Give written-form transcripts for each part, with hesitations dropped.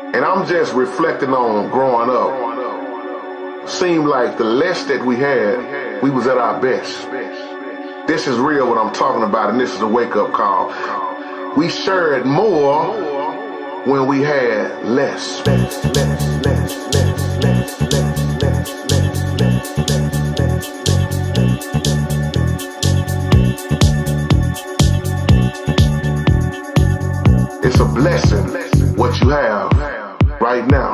And I'm just reflecting on growing up. Seemed like the less that we had, we was at our best. This is real what I'm talking about, and this is a wake-up call. We shared more when we had less. It's a blessing what you have right now.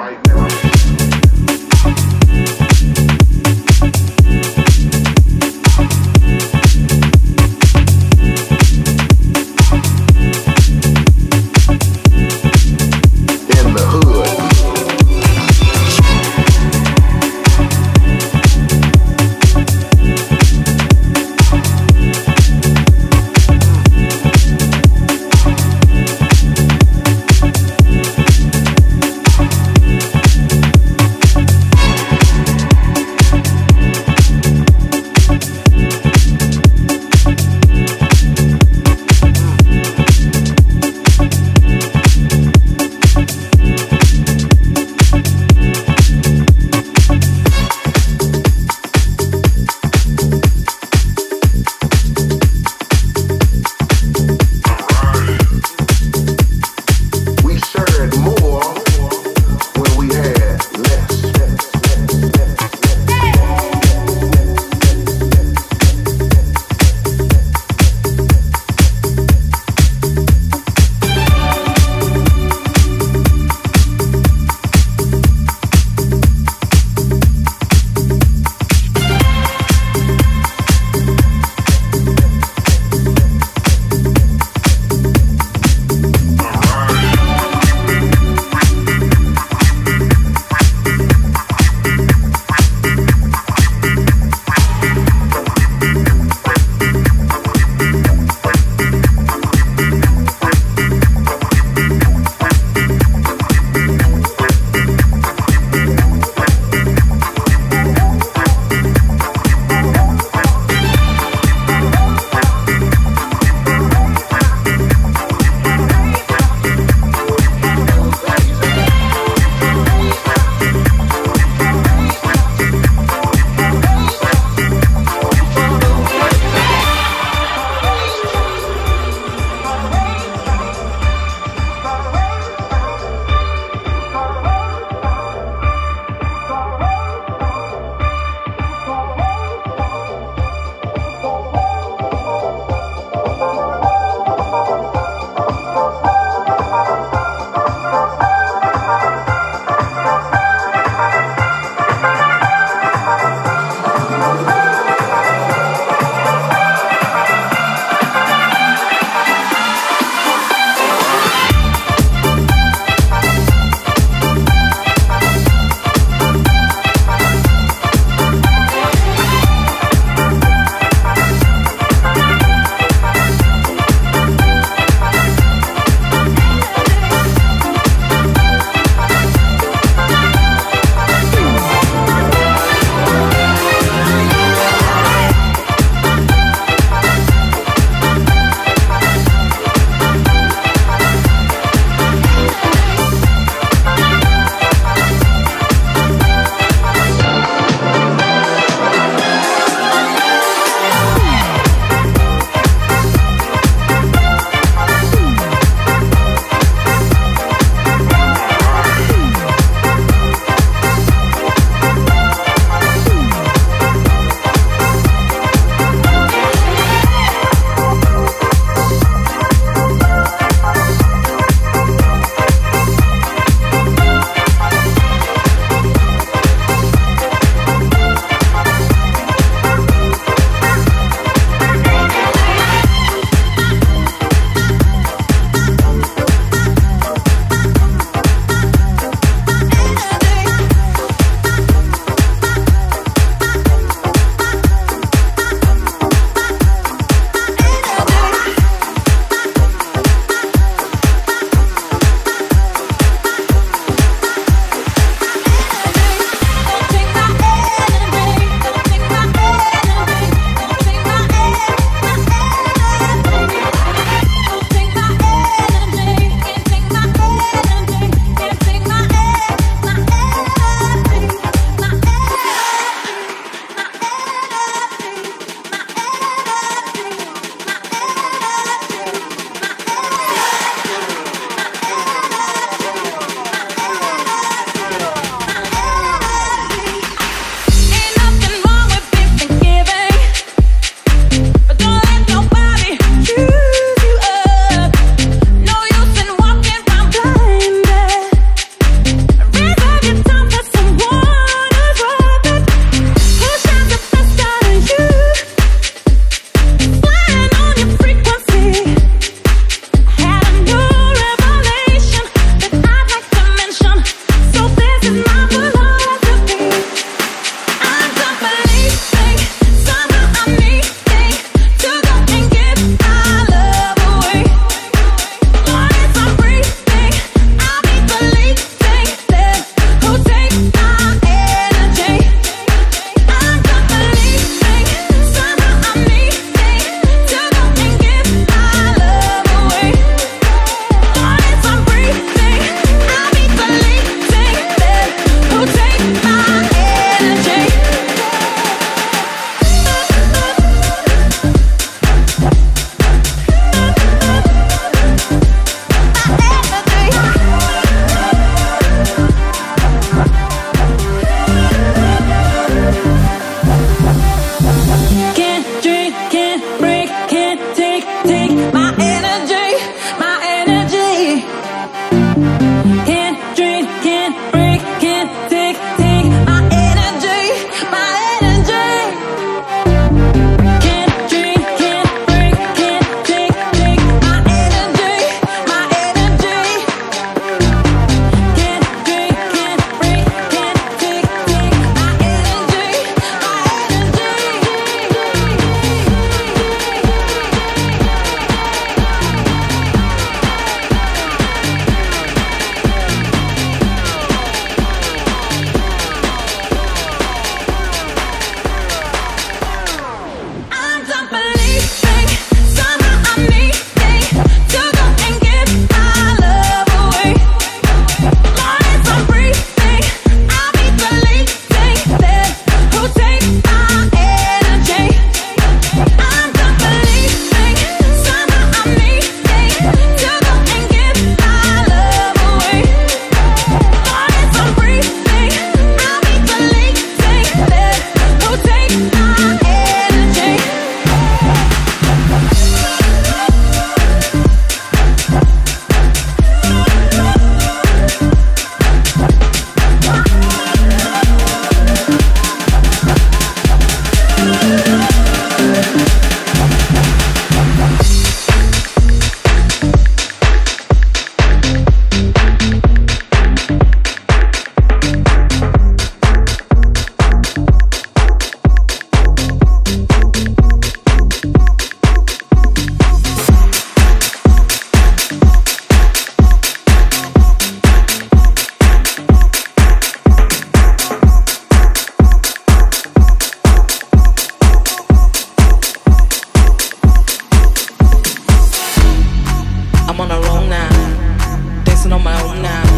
I'm on a roll now, dancing on my own now.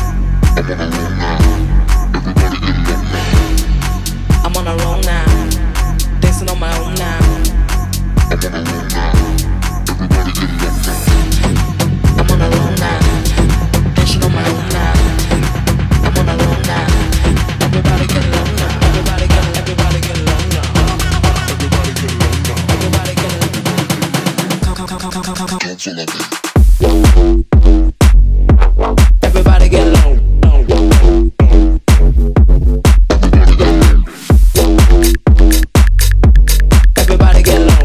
I'm on a roll now, dancing on my own now. I'm on a roll now, dancing on my own now. I'm on a roll now. Everybody get low now. Everybody get low now. Everybody get low now. Everybody get low. Everybody get low. Everybody get low.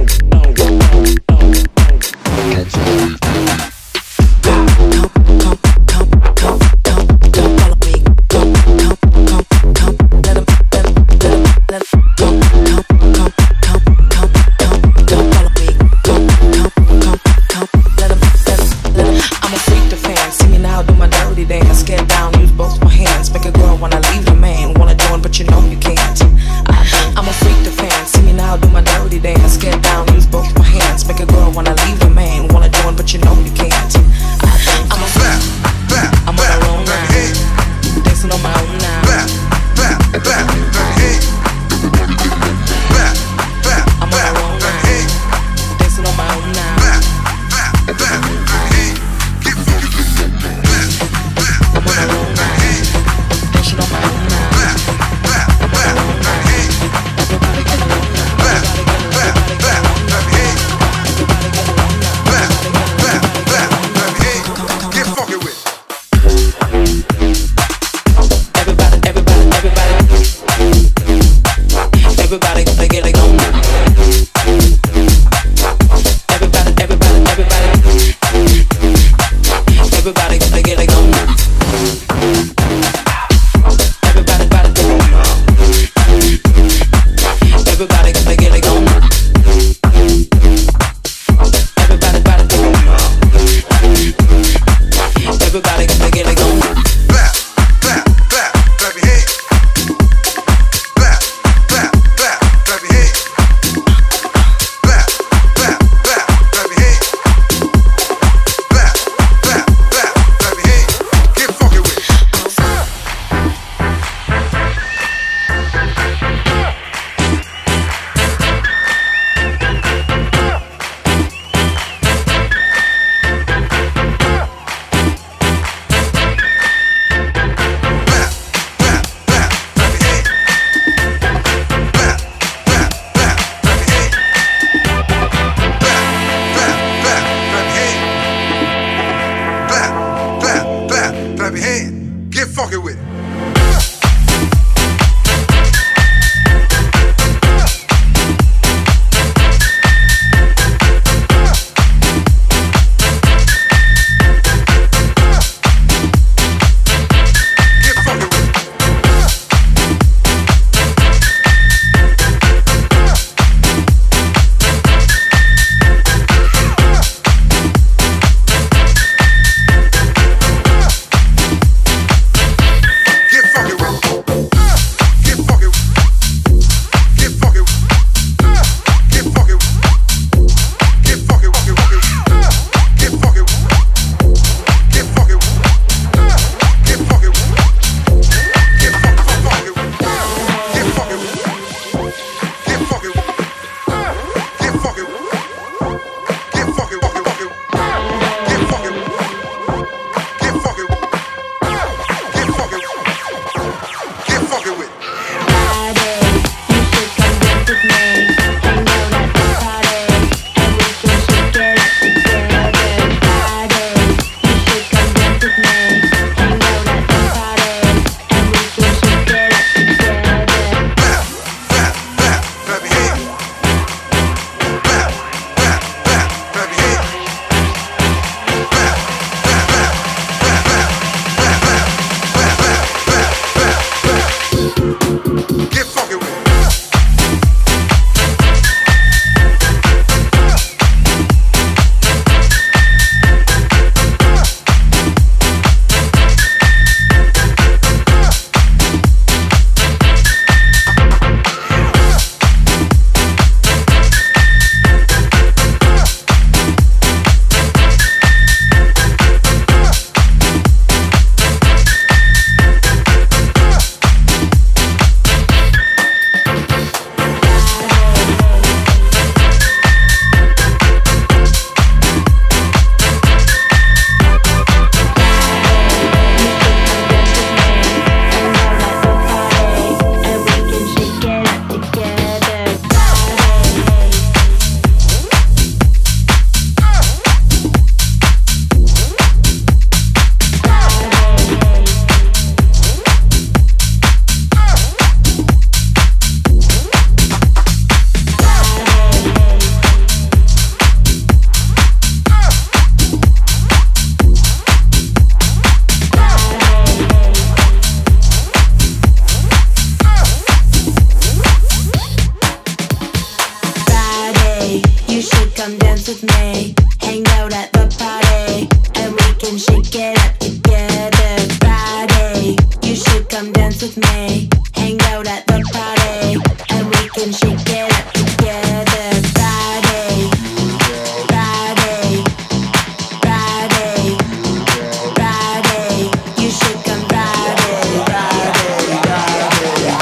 I'm a come dance with me. Hang out at the party, and we can shake it up together. Friday, you should come dance with me. Hang out at the party, and we can shake it up together. Friday, Friday, Friday, Friday, you should come Friday, Friday, Friday,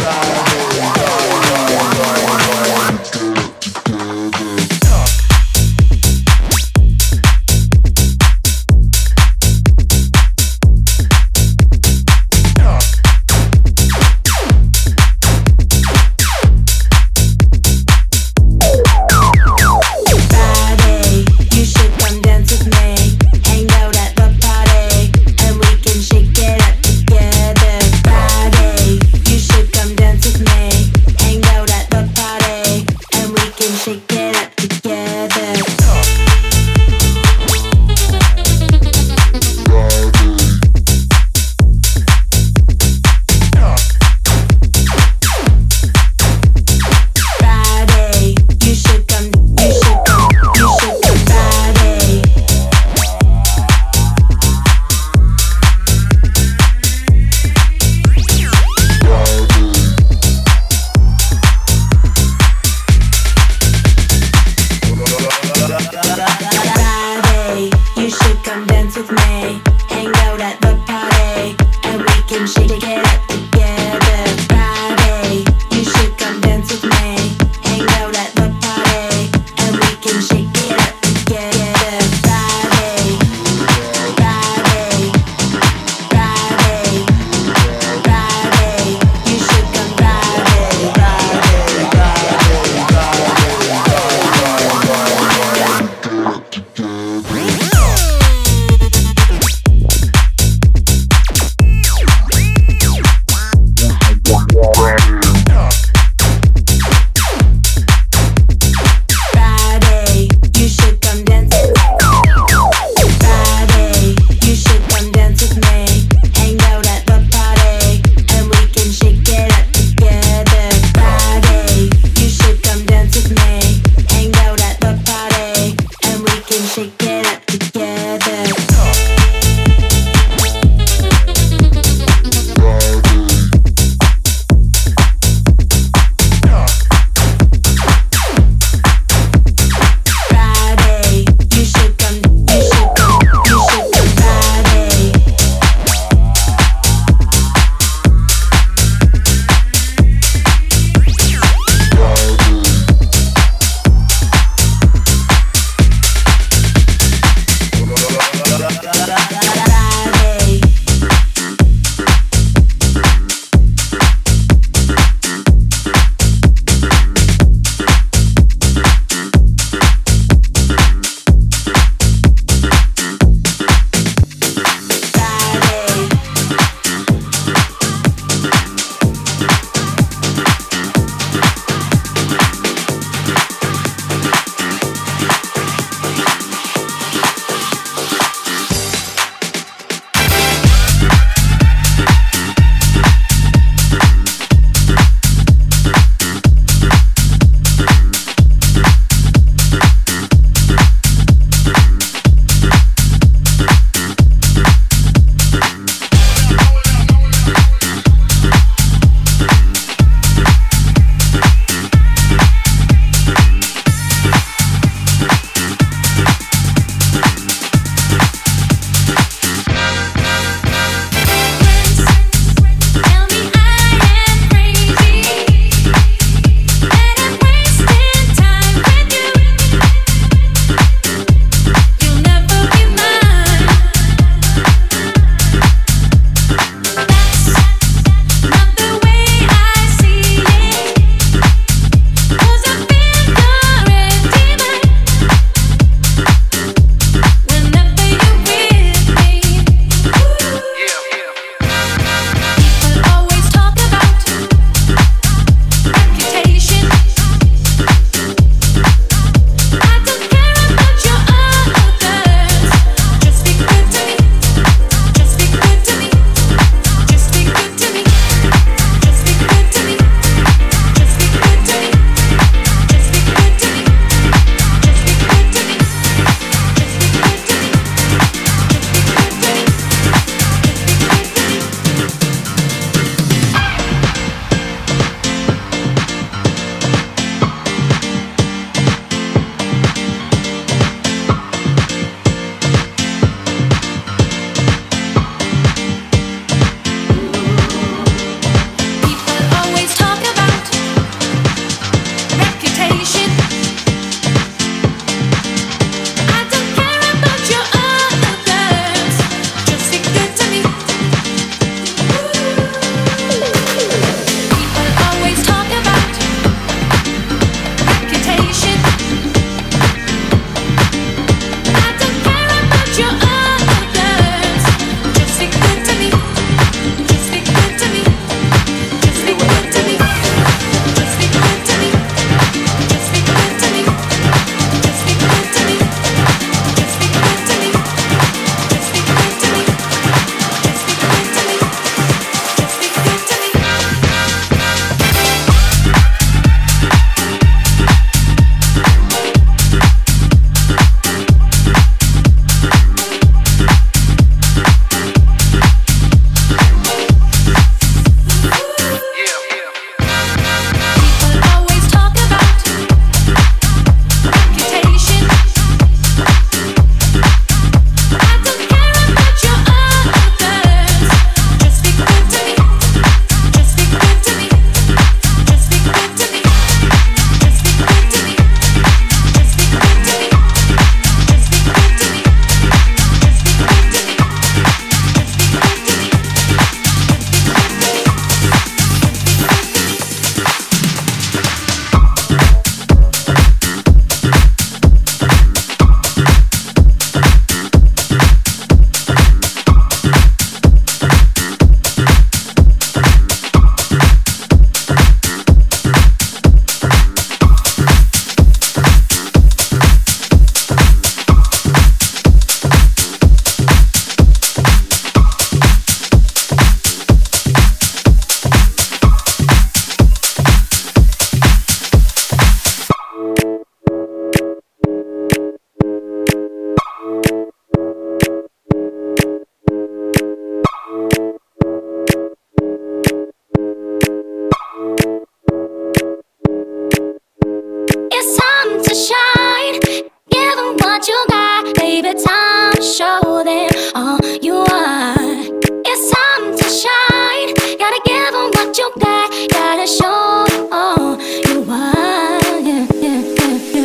to shine. Give them what you got, baby. Time to show them all you are. It's time to shine. Gotta give them what you got. Gotta show them all you are. Yeah, yeah, yeah,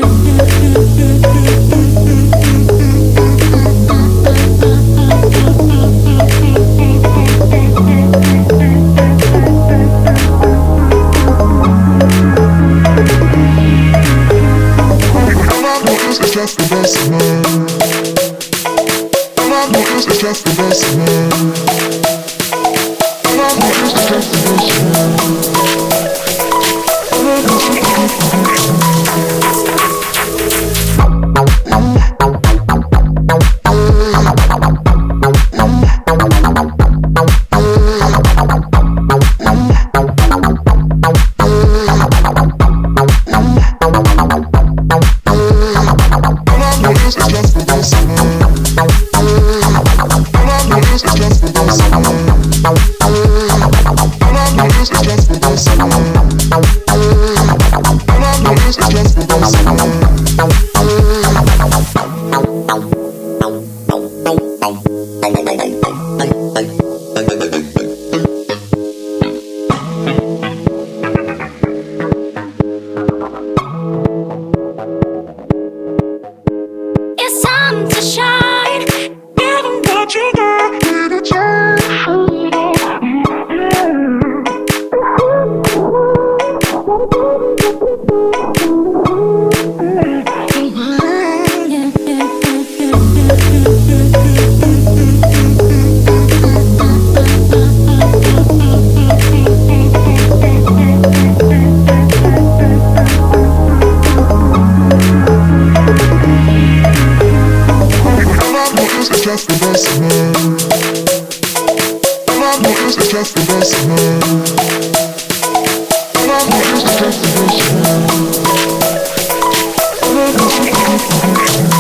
It's just the best of me. All I know is it's just the best of me. All I know is it's just the best of me. All I know is it's just the best of me. it's time to shine. Give them what you got, baby. Just the best of me. All I know is it's just the best of me. All I know is it's just the best of me. All I know is it's just the best of me.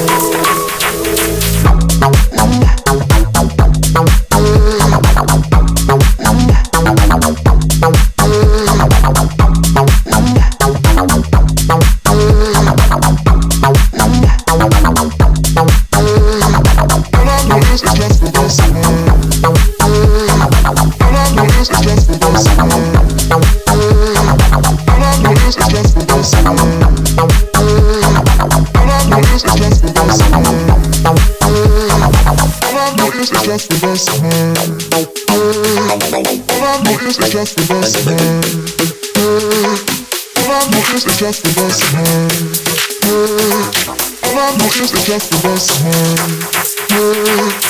It's just the best of me. All I know is it's just the best of me. All I know is it's just the best of me. All I know is it's just the best of me.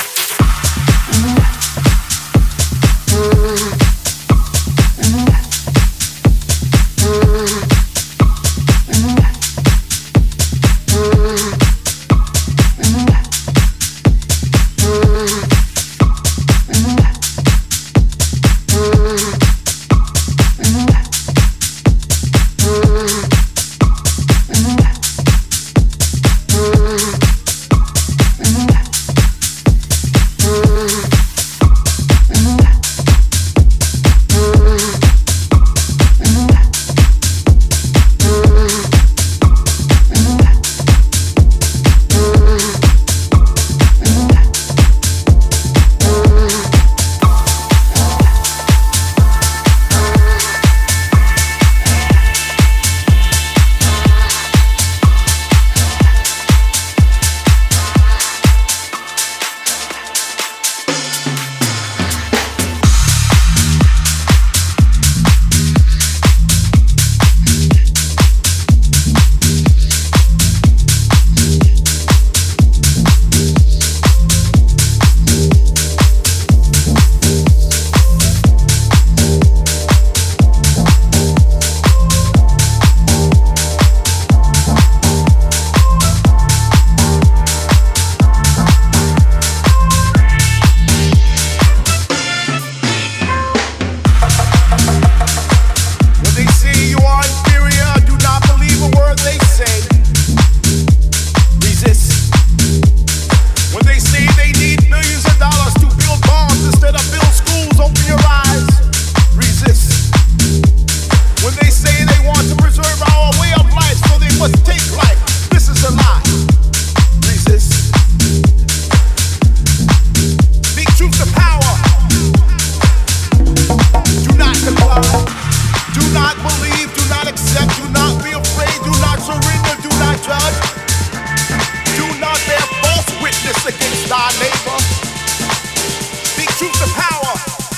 truth to power.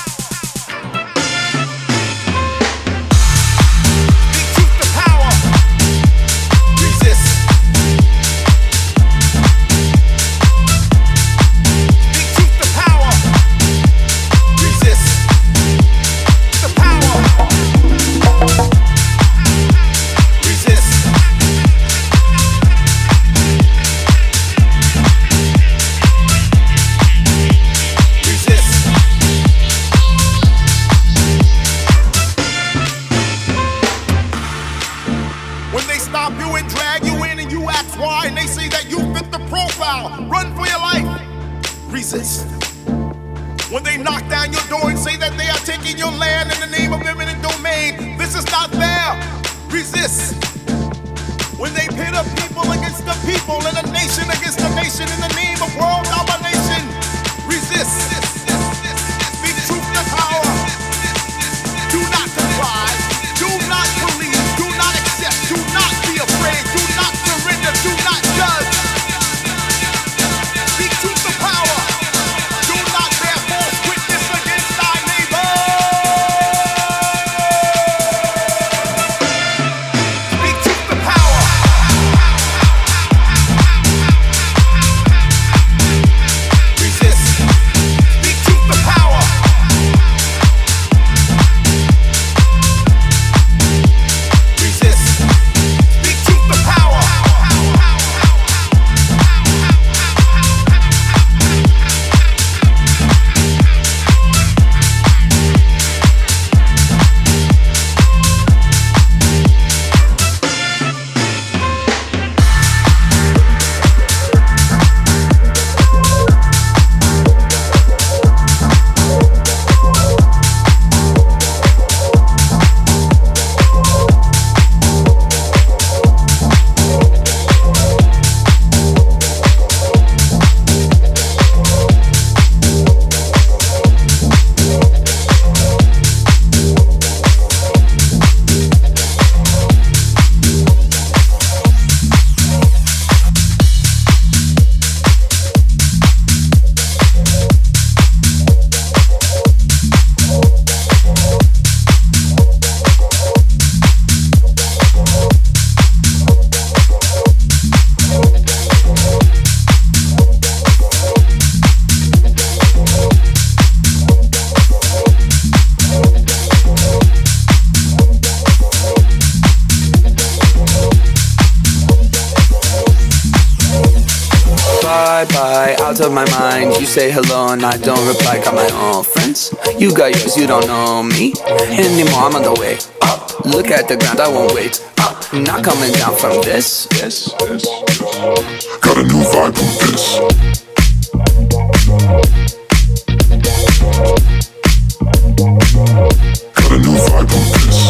Speak truth to power. Resist. Speak truth to power. Resist. The power. Resist. When they stop you and drag you in and you ask why, and they say that you fit the profile, run for your life. Resist. When they knock down your door and say that they are taking your land in the name of eminent domain, this is not fair. Resist. When they pit up people against the people and a nation against a nation in the name of world domination, resist. Speak truth to power. Do not comply. Do not believe. Do not accept. Do not be afraid. Do not surrender. Do not judge. Speak truth to power. Do not bear false witness against thy neighbor. Speak truth to power. Resist. Speak truth to power. Resist. Speak truth to power. Bye, out of my mind. You say hello and I don't reply. Got my own friends. You got yours, you don't know me anymore. I'm on the way up. Look at the ground, I won't wait up. Not coming down from this. Got a new vibe from this. Got a new vibe from this.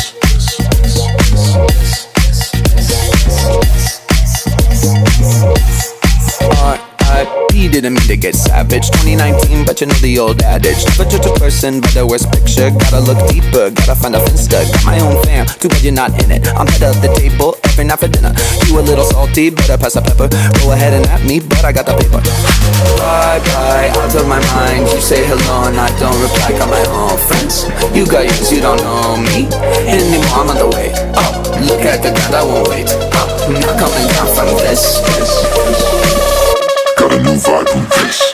R.I.P. didn't mean to get savage. 2019, but you know the old adage. Never judge a person by the worst picture. Gotta look deeper, gotta find a finsta. Got my own fam, too bad you're not in it. I'm head of the table every night for dinner. You a little salty, better pass the pepper. Go ahead and at me, but I got the paper. Bye, out of my mind. You say hello and I don't reply. Got my own friends. You got yours, you don't know me anymore. I'm on the way up. Look at the ground, I won't wait up. Not coming down from this. Got a new vibe from this.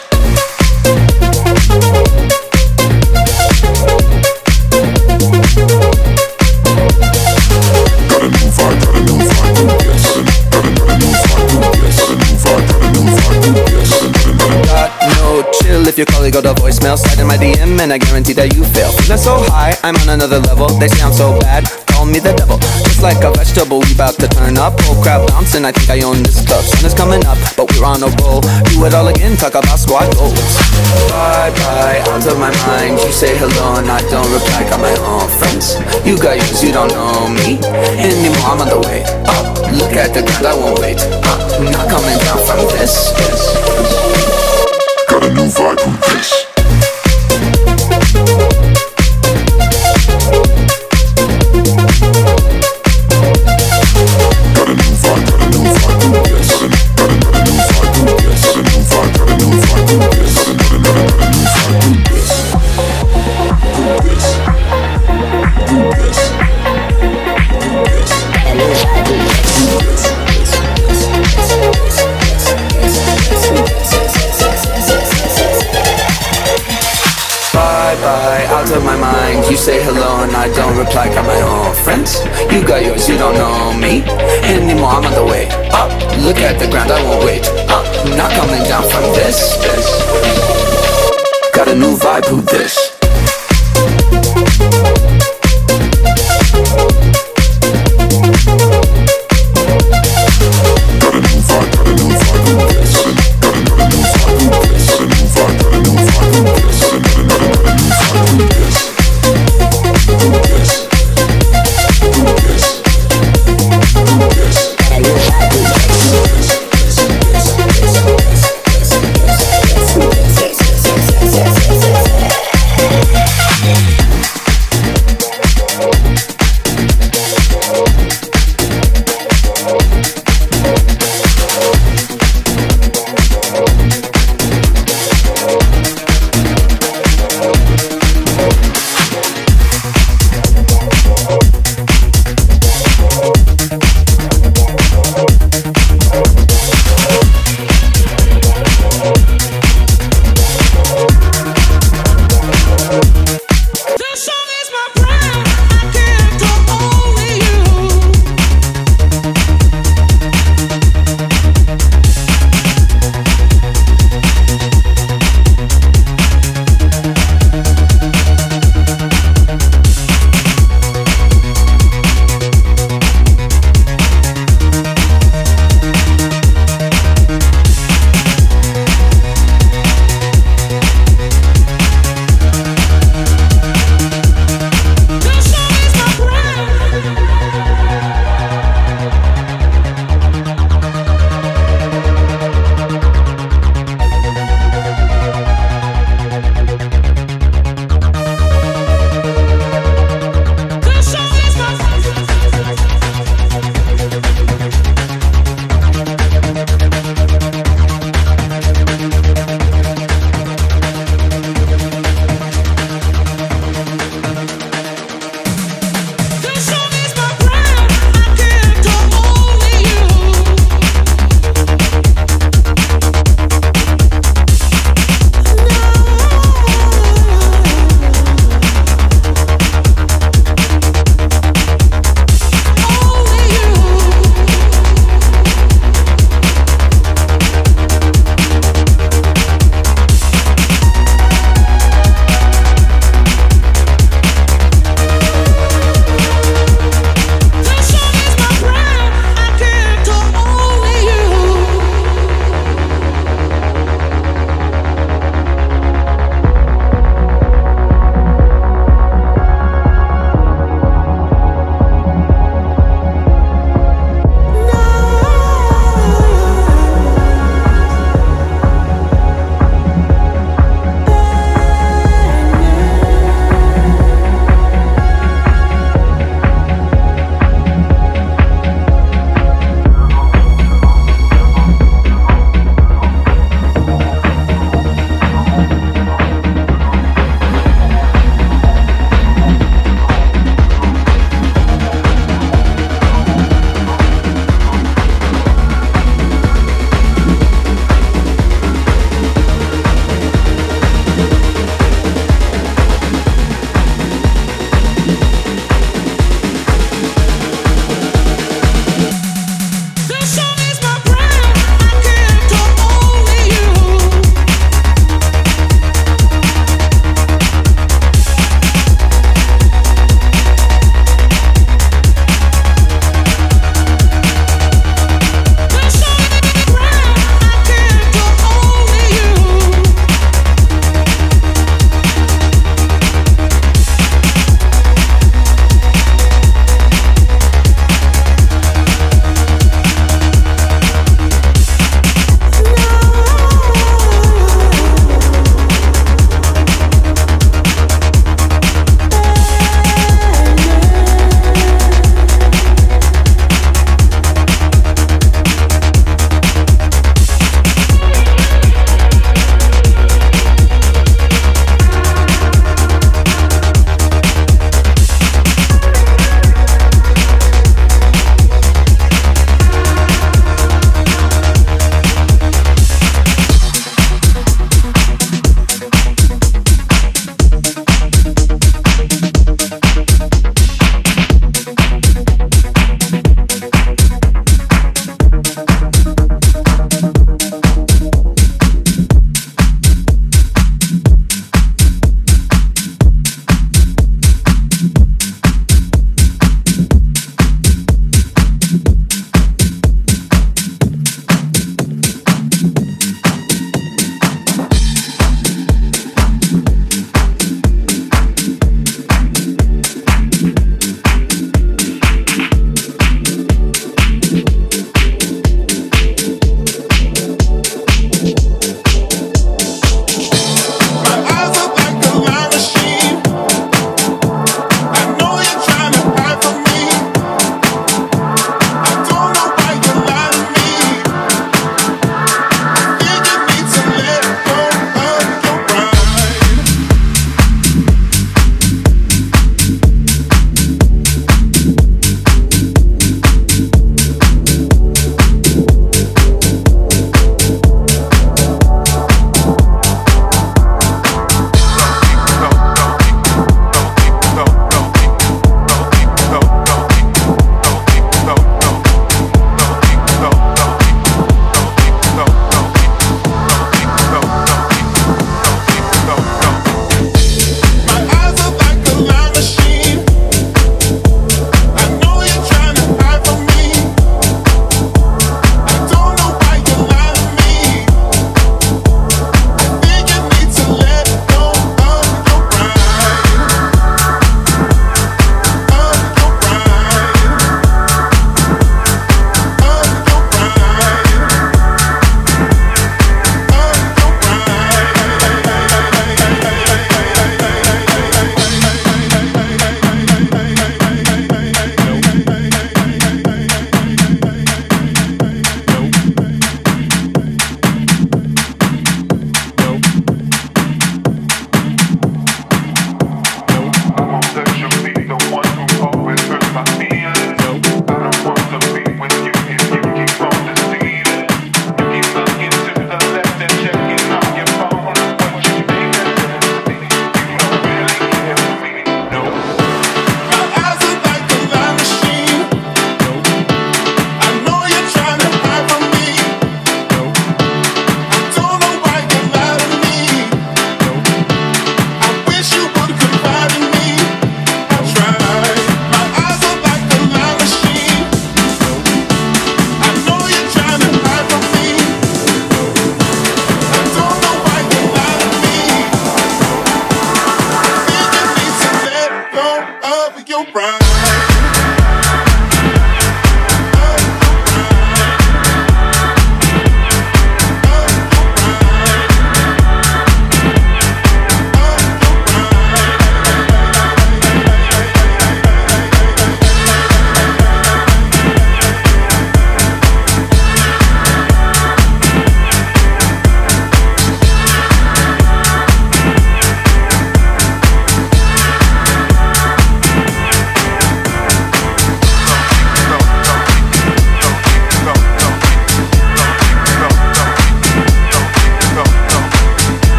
Got a new vibe, got a new vibe from this. Got a new vibe from this. Got a new vibe, got a new vibe from this. Got no chill if your colleague got a voicemail. Slide in my DM and I guarantee that you fail. Feeling so high, I'm on another level. They say I'm so bad, call me the devil. Just like a vegetable, we bout to turn up. Whole crowd bouncing, I think I own this club. Sun is coming up, but we're on a roll. Do it all again, talk about squad goals. Bye, out of my mind. You say hello and I don't reply. Got my own friends. You got yours, you don't know me anymore. I'm on the way up. Look at the ground, I won't wait up. Not coming down from this. Got a new vibe from this. Got a new vibe, got a new vibe from this. Got a new vibe from this. Got a new vibe, got a new vibe from this. Got a new vibe from this. You say hello and I don't reply, got my own friends. You got yours, you don't know me anymore, I'm on the way up. Look at the ground, I won't wait up. Not coming down from this. Got a new vibe, who this? Got a new vibe.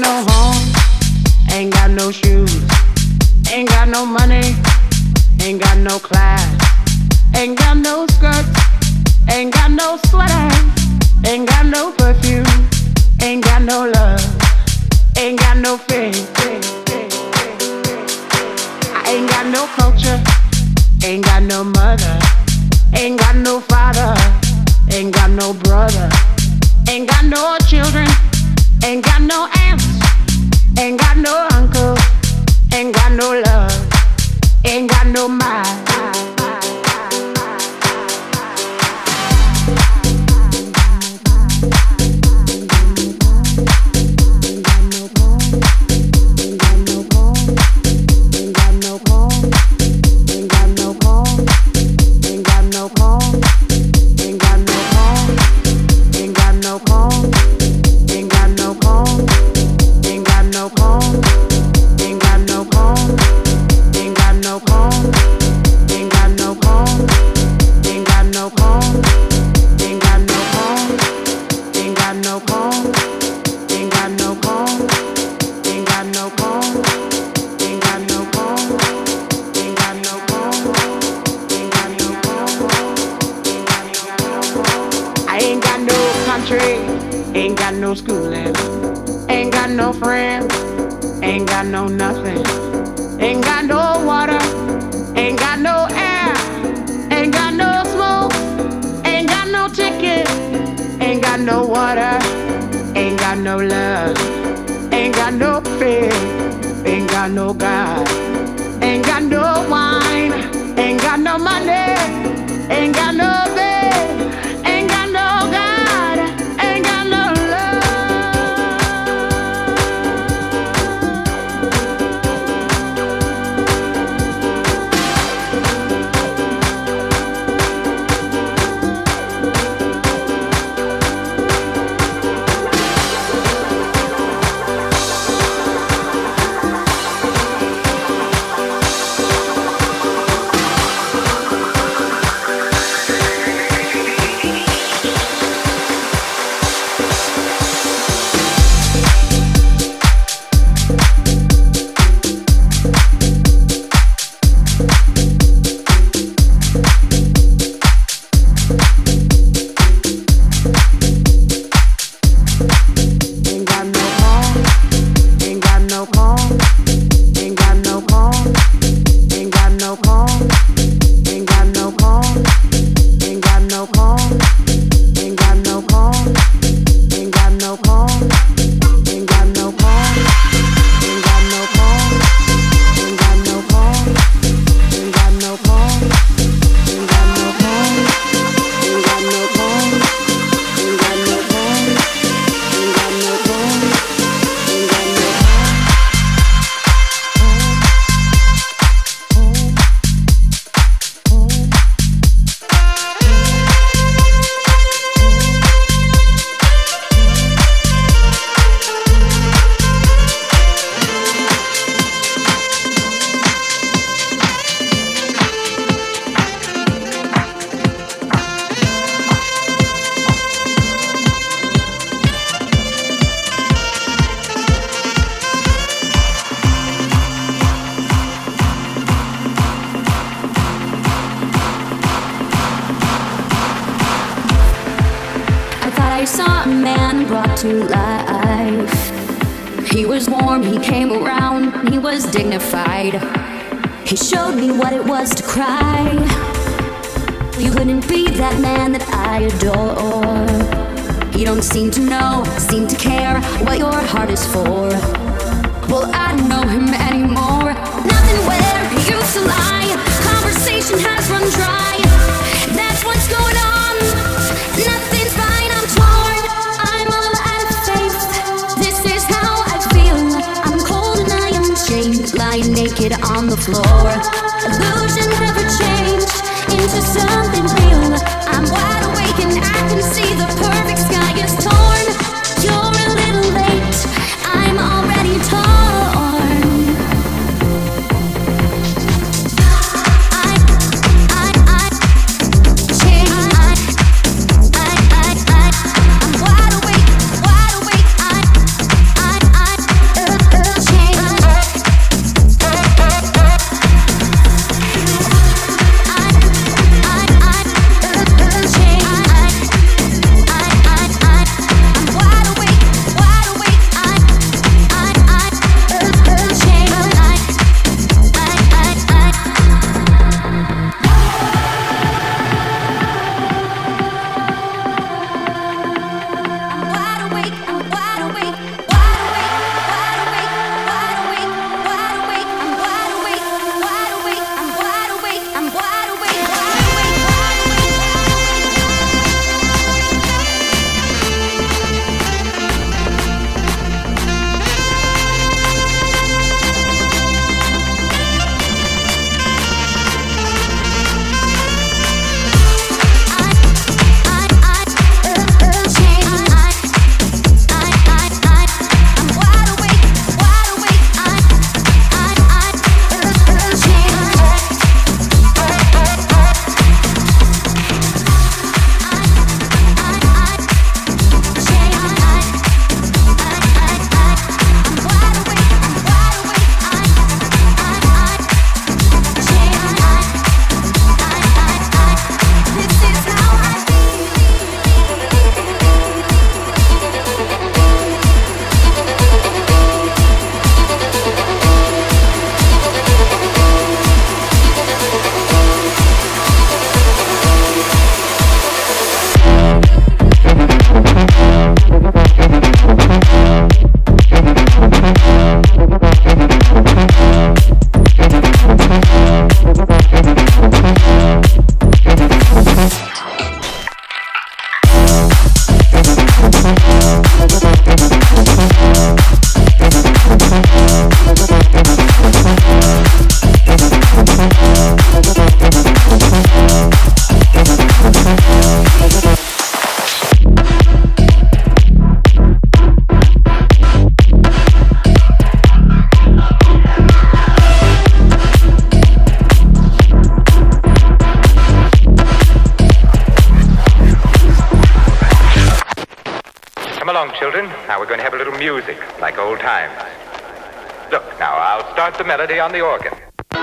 no home, ain't got no shoes, ain't got no money, ain't got no class, ain't got no skirts, ain't got no sweater, ain't got no perfume, ain't got no love, ain't got no faith. I ain't got no culture, ain't got no mother, ain't got no father, ain't got no brother, ain't got no children, ain't got no aunts, ain't got no uncle, ain't got no love, ain't got no mind. Ain't got no schooling, ain't got no friends, ain't got no nothing, ain't got no water, ain't got no air, ain't got no smoke, ain't got no ticket, ain't got no water, ain't got no love, ain't got no faith, ain't got no God, ain't got no wine, ain't got no money, ain't got no bed, ain't got no God, ain't got no to life. He was warm, he came around, he was dignified. He showed me what it was to cry. You couldn't be that man that I adore. You don't seem to know, seem to care what your heart is for. Well, I don't know him anymore. Nothing where he used to lie. Conversation has run dry. That's what's going on. Nothing's fine, I'm torn. I'm all out of faith. This is how I feel. I'm cold and I am chained, lying naked on the floor. Illusion never changed into something real. I'm wide awake and I can see the perfect sky is torn. You're a little late, I'm already torn. I'm wide awake, Now we're going to have a little music, like old times. Look, now I'll start the melody on the organ.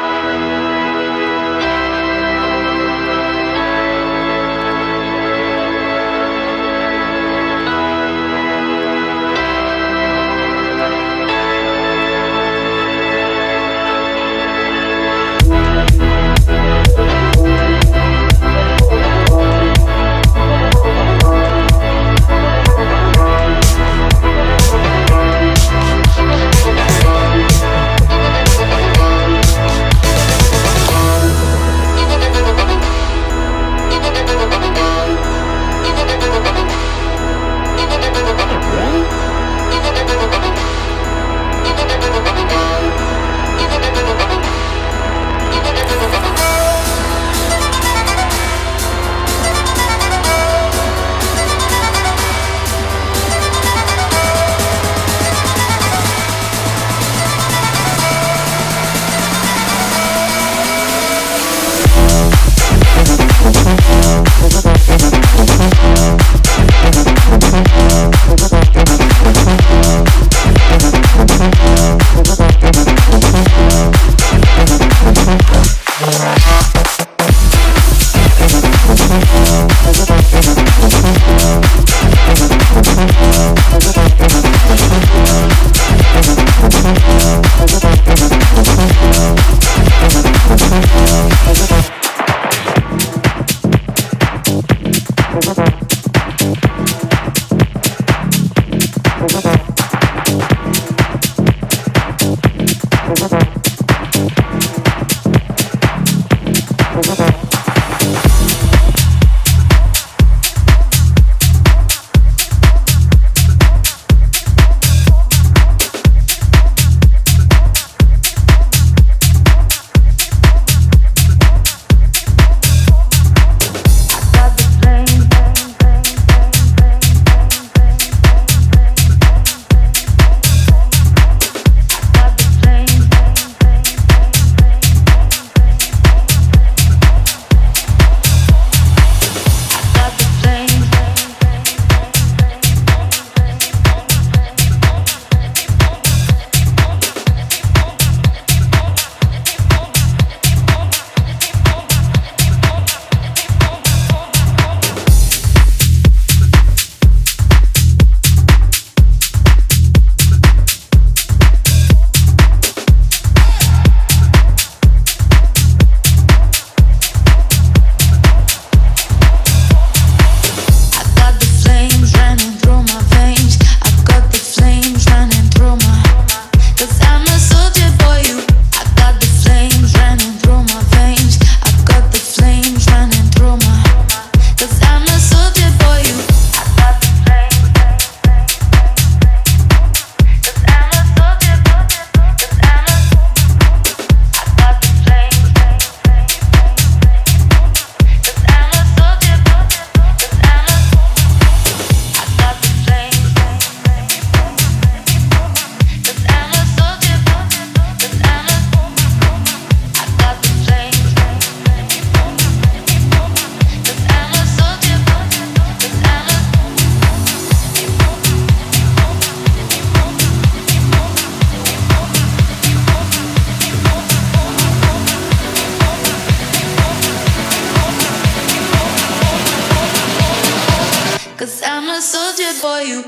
For you.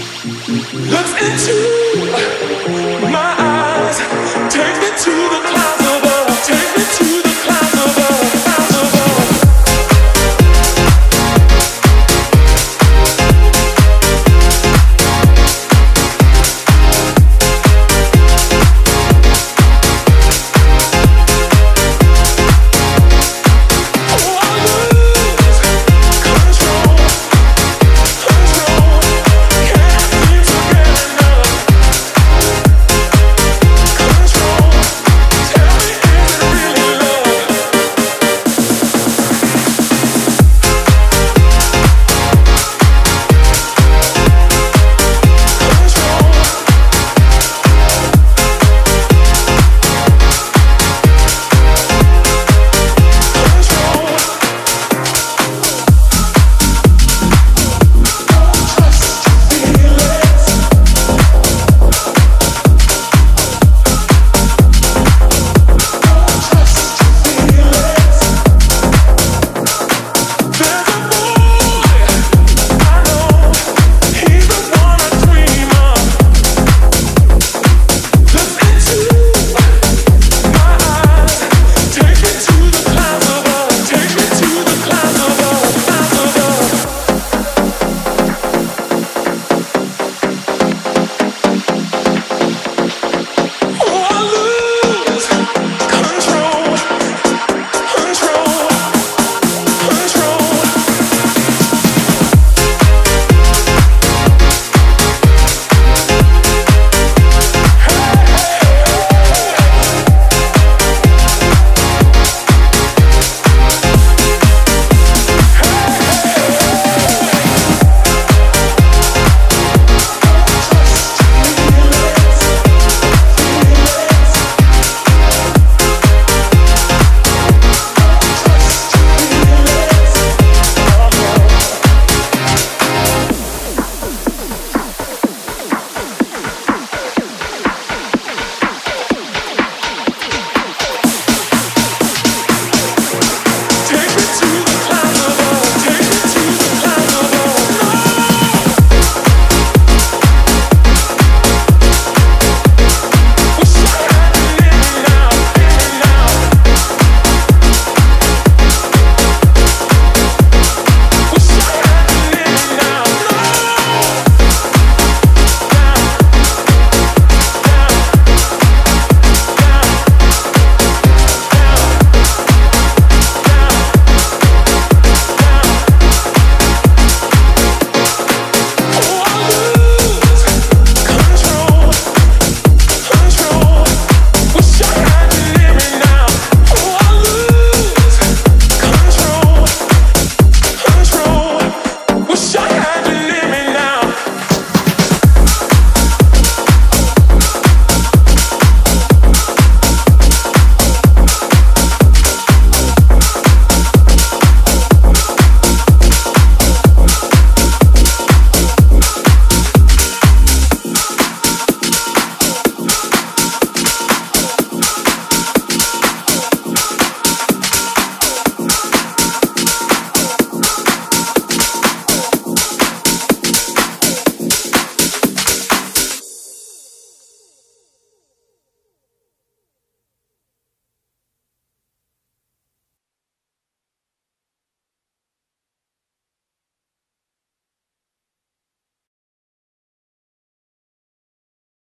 Looks into my eyes, takes me to the clouds.